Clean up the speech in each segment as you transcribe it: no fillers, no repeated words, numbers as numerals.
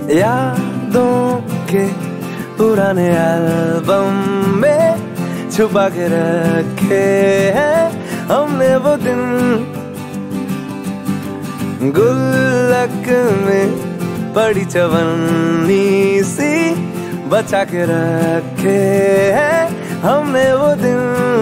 यादों के पुराने एल्बम में छुपा के रखे हैं हमने वो दिन, गुल्लक में पड़ी चवन्नी सी बचा के रखे हैं हमने वो दिन।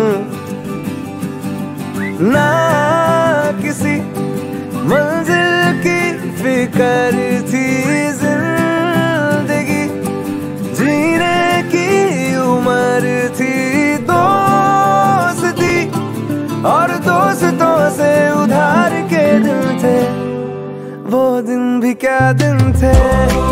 ना किसी मंजिल की फिक्र थी, जिंदगी जीने की उम्र थी, दोस्ती और दोस्तों से उधार के दिन थे, वो दिन भी क्या दिन थे।